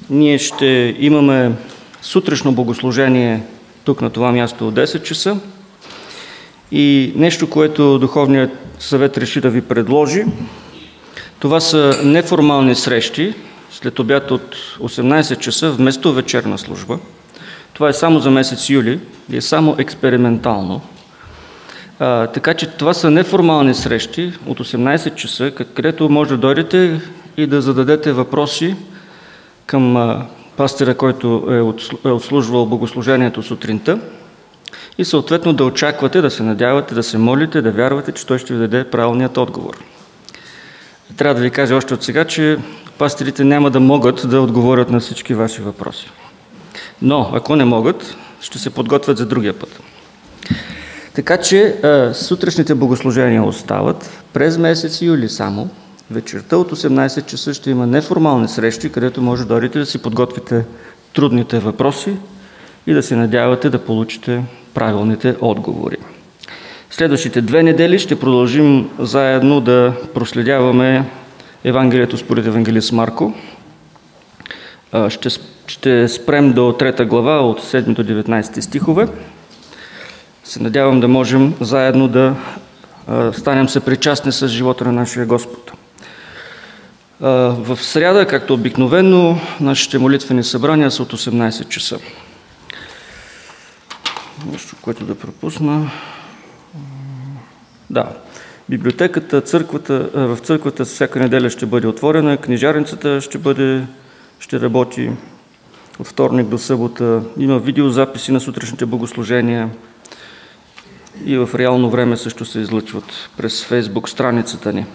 ние ще имаме сутрешно богослужение тук на това място от 10 часа и нещо, което Духовният съвет реши да ви предложи. Това са неформални срещи след обяд от 18 часа вместо вечерна служба. Това е само за месец юли и е само експериментално. Така че това са неформални срещи от 18 часа, където може да дойдете и да зададете въпроси към пастира, който е отслужвал богослужението сутринта и съответно да очаквате, да се надявате, да се молите, да вярвате, че той ще ви даде правилният отговор. Трябва да ви кажа още от сега, че пастирите няма да могат да отговорят на всички ваши въпроси. Но, ако не могат, ще се подготвят за другия път. Така че сутрешните богослужения остават през месец юли само. Вечерта от 18 часа ще има неформални срещи, където може да дойдете да си подготвите трудните въпроси и да се надявате да получите правилните отговори. Следващите 2 недели ще продължим заедно да проследяваме Евангелието според евангелист Марко. Ще спрем до 3 глава от 7 до 19 стихове. Се надявам да можем заедно да станем съпричастни с живота на нашия Господ. В сряда, както обикновено, нашите молитвени събрания са от 18 часа. Нещо, което да пропусна. Да, библиотеката, в църквата всяка неделя ще бъде отворена, книжарницата ще работи от вторник до събота, има видеозаписи на сутрешните богослужения и в реално време също се излъчват през Фейсбук страницата ни.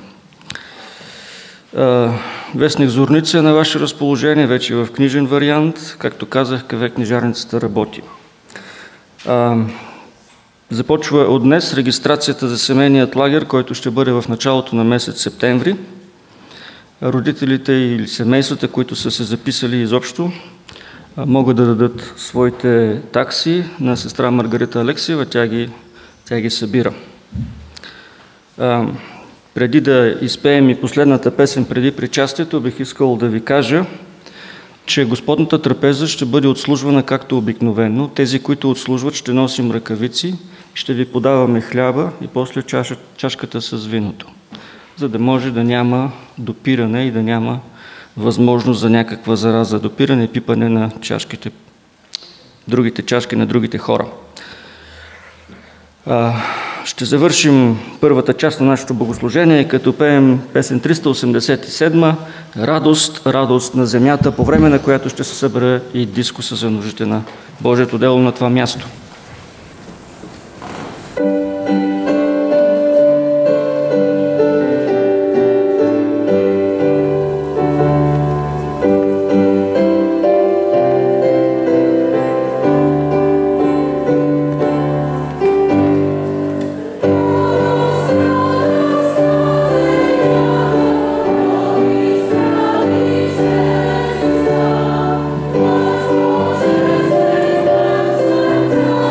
Вестник Зорница е на ваше разположение, вече в книжен вариант. Както казах, книжарницата работи. Започва от днес регистрацията за семейният лагер, който ще бъде в началото на месец септември. Родителите или семействата, които са се записали изобщо, могат да дадат своите такси на сестра Маргарита Алексиева, тя ги събира. Преди да изпеем и последната песен преди причастието, бих искал да ви кажа, че Господната трапеза ще бъде отслужвана както обикновено. Тези, които отслужват, ще носим ръкавици, ще ви подаваме хляба и после чашката с виното, за да може да няма допиране и да няма възможност за някаква зараза, допиране и пипане на чашките, другите чашки на другите хора. Ще завършим първата част на нашето богослужение, като пеем песен 387 «Радост, радост на земята», по време на която ще се събере и дискуса за нуждите на Божието дело на това място. Радост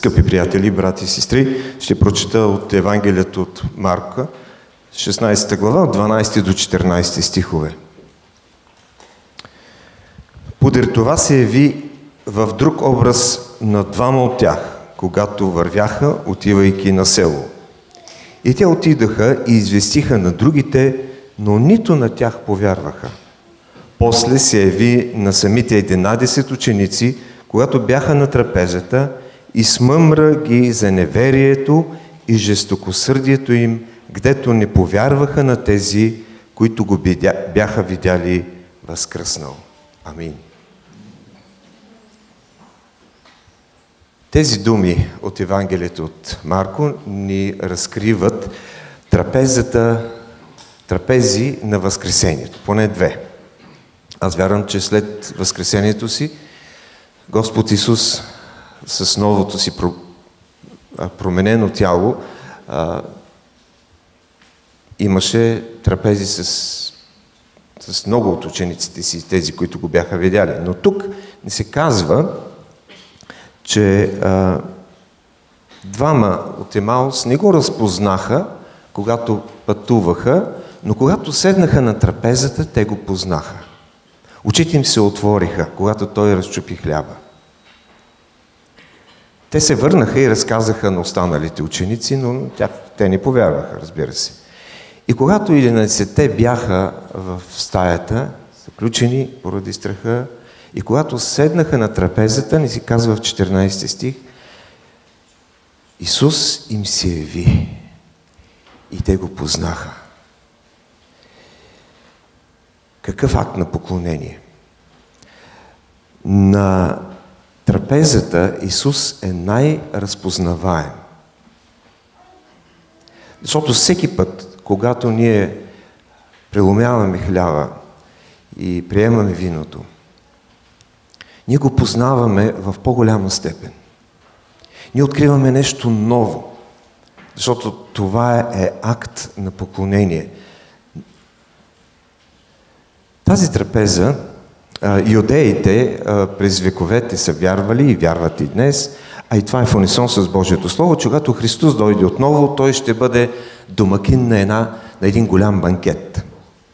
Скъпи приятели, брати и сестри, ще прочета от Евангелието от Марка, 16 глава, от 12 до 14 стихове. Подир това се яви в друг образ на двама от тях, когато вървяха, отивайки на село. И те отидаха и известиха на другите, но нито на тях повярваха. После се яви на самите 11 ученици, когато бяха на трапезата, и смъмра ги за неверието и жестокосърдието им, гдето не повярваха на тези, които го бяха видяли възкръснал. Амин. Тези думи от Евангелието от Марко ни разкриват трапези на Възкресението, поне две. Аз вярвам, че след Възкресението си Господ Исус с новото си променено тяло имаше трапези с много от учениците си, тези, които го бяха видяли. Но тук ни се казва, че двама от Емаус не го разпознаха, когато пътуваха, но когато седнаха на трапезата, те го познаха. Очите им се отвориха, когато той разчупи хляба. Те се върнаха и разказаха на останалите ученици, но те не повярваха, разбира се. И когато 11-те бяха в стаята, заключени поради страха, и когато седнаха на трапезата, ни се казва в 14 стих, Исус им се яви и те го познаха. Какъв акт на поклонение? На трапезата Исус е най-разпознаваем. Защото всеки път, когато ние преломяваме хляба и приемаме виното, ние го познаваме в по-голяма степен. Ние откриваме нещо ново, защото това е акт на поклонение. Тази трапеза, юдеите през вековете са вярвали и вярват и днес, а и това е в унисон с Божието Слово, че когато Христос дойде отново, Той ще бъде домакин на един голям банкет.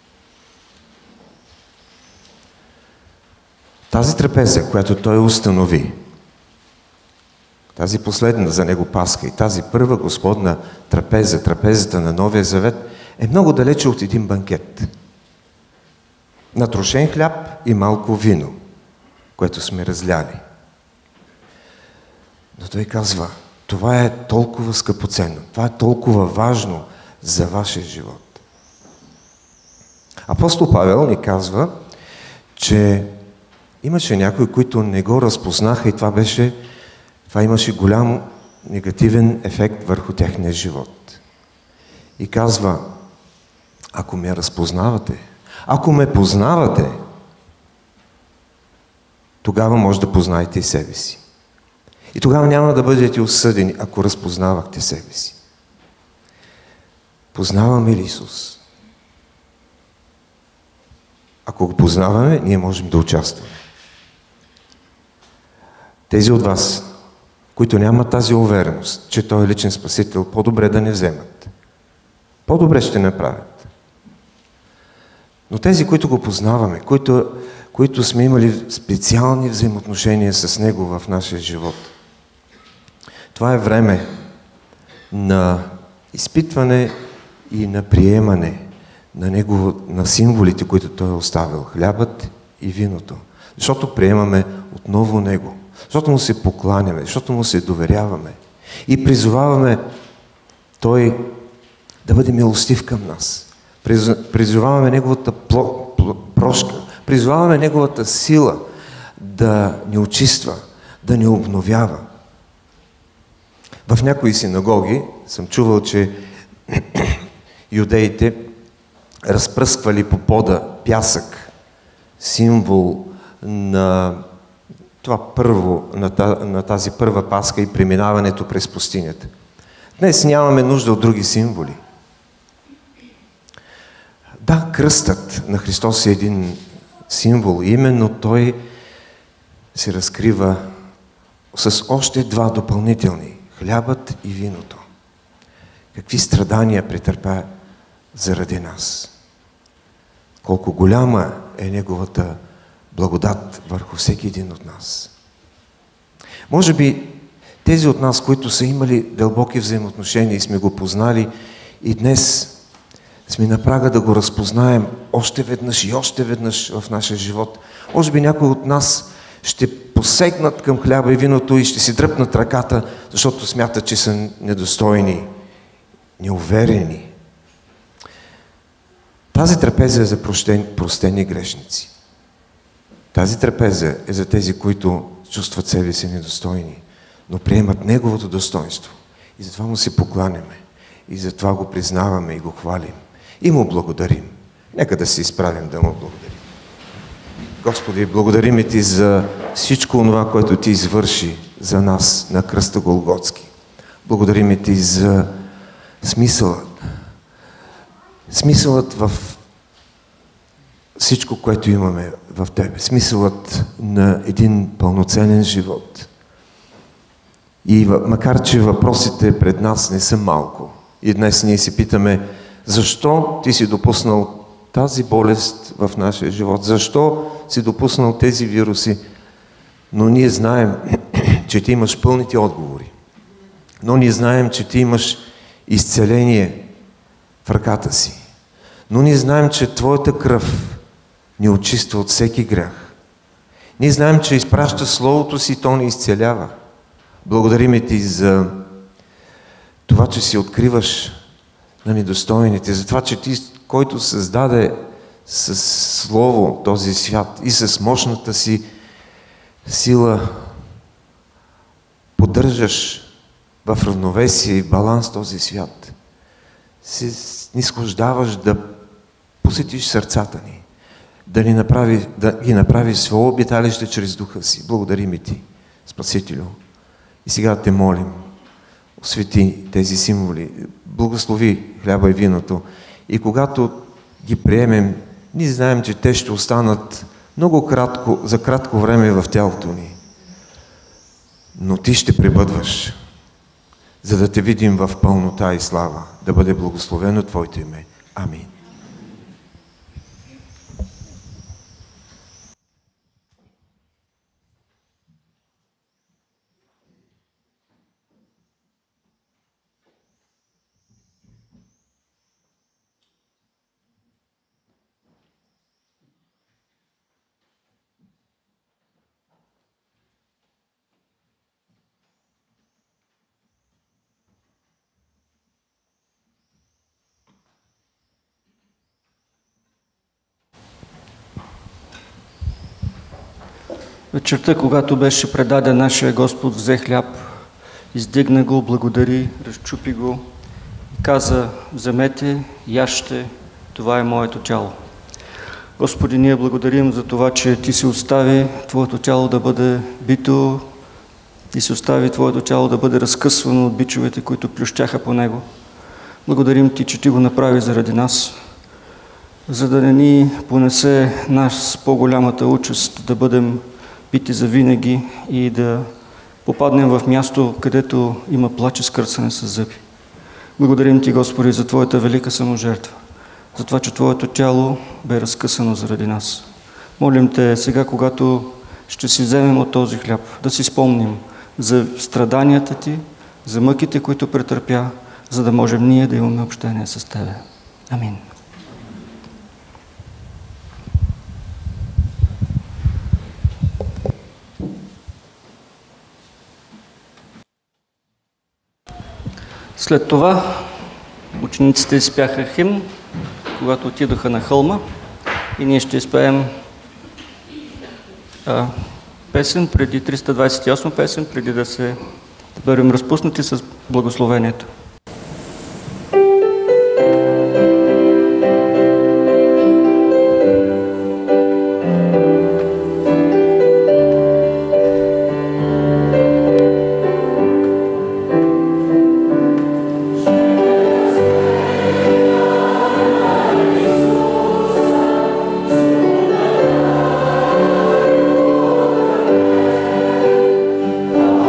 Тази трапеза, която Той установи, тази последна за Него Пасха и тази първа Господна трапеза, трапезата на Новия Завет, е много далече от един банкет. Натрошен хляб и малко вино, което сме разляли. Но Той казва, това е толкова скъпоценно, това е толкова важно за вашия живот. Апостол Павел ни казва, че имаше някои, които не го разпознаха и това имаше голям негативен ефект върху техния живот. И казва, ако ме разпознавате, ако ме познавате, тогава може да познаете и себе си. И тогава няма да бъдете осъдени, ако разпознавахте себе си. Познаваме ли Исус? Ако го познаваме, ние можем да участваме. Тези от вас, които нямат тази увереност, че Той е личен Спасител, по-добре да не вземат. По-добре ще направят. Но тези, които го познаваме, които сме имали специални взаимоотношения с Него в нашия живот, това е време на изпитване и на приемане на символите, които Той е оставил. Хлябът и виното. Защото приемаме отново Него. Защото Му се покланяме, защото Му се доверяваме. И призоваваме Той да бъде милостив към нас. Призоваваме Неговата прошка. Призоваваме Неговата сила да ни очиства, да ни обновява. В някои синагоги съм чувал, че юдеите разпръсквали по пода пясък, символ на това първо, на тази първа Пасха и преминаването през пустинята. Днес нямаме нужда от други символи. Да, кръстът на Христос е един символ. Именно Той се разкрива с още два допълнителни – хлябът и виното. Какви страдания претърпя заради нас. Колко голяма е Неговата благодат върху всеки един от нас. Може би тези от нас, които са имали дълбоки взаимоотношения и сме го познали, и днес сме на прага да го разпознаем още веднъж и още веднъж в нашия живот. Може би някои от нас ще посегнат към хляба и виното и ще си дръпнат ръката, защото смятат, че са недостойни, неуверени. Тази трапеза е за простени грешници. Тази трапеза е за тези, които чувстват себе си недостойни, но приемат Неговото достоинство. И затова Му се покланяме. И затова го признаваме и го хвалим. И Му благодарим. Нека да се изправим да Му благодарим. Господи, благодарим Ти за всичко това, което Ти извърши за нас на кръста Голготски. Благодарим Ти за смисълът. Смисълът в всичко, което имаме в Тебе. Смисълът на един пълноценен живот. И макар, че въпросите пред нас не са малко, и днес ние си питаме, защо Ти си допуснал тази болест в нашия живот? Защо си допуснал тези вируси? Но ние знаем, че Ти имаш пълните отговори. Но ние знаем, че Ти имаш изцеление в ръката си. Но ние знаем, че Твоята кръв ни очиства от всеки грях. Ние знаем, че изпраща Словото си и то ни изцелява. Благодарим Ти за това, че си откриваш на недостойните, за това, че Ти, който създаде с Слово този свят и с мощната си сила, поддържаш в равновесие и баланс този свят. Се низхождаваш да посетиш сърцата ни, да ги направиш свое обиталище чрез Духа си. Благодарим Ти, Спасителю. И сега Те молим, освети тези символи, благослови хляба и виното. И когато ги приемем, ние знаем, че те ще останат за кратко време в тялото ни. Но Ти ще пребъдваш, за да Те видим в пълнота и слава. Да бъде благословено Твоето име. Амин. Вечерта, когато беше предаден нашия Господ, взе хляб, издигна го, благодари, разчупи го и каза: вземете, яжте, това е моето тяло. Господи, ние благодарим за това, че Ти си остави Твоето тяло да бъде бито и си остави Твоето тяло да бъде разкъсвано от бичовете, които плющяха по него. Благодарим Ти, че Ти го направи заради нас, за да не ни понесе нас по-голямата участ да бъдем бити завинаги и да попаднем в място, където има плач и скърцане с зъби. Благодарим Ти, Господи, за Твоята велика саможертва, за това, че Твоето тяло бе разкъсано заради нас. Молим Те сега, когато ще си вземем от този хляб, да си спомним за страданията Ти, за мъките, които претърпя, за да можем ние да имаме общение с Тебе. Амин. След това учениците изпяха химн, когато отидоха на хълма, и ние ще изпеем песен преди 328 песен, преди да бъдем разпуснати с благословението. Oh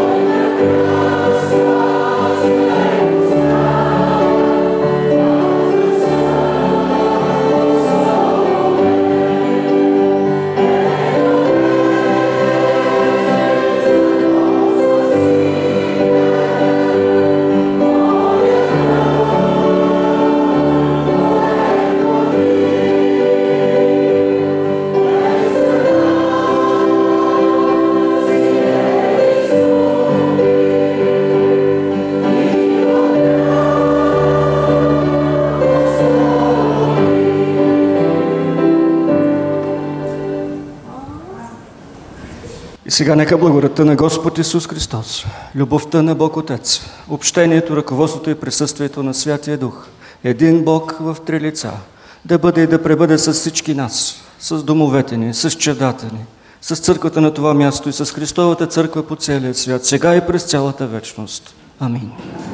Сега нека благодатта на Господ Исус Христос, любовта на Бог Отец, общението, ръководството и присъствието на Святия Дух, един Бог в три лица, да бъде и да пребъде с всички нас, с домовете ни, с чердата ни, с църквата на това място и с Христовата църква по целия свят, сега и през цялата вечност. Амин.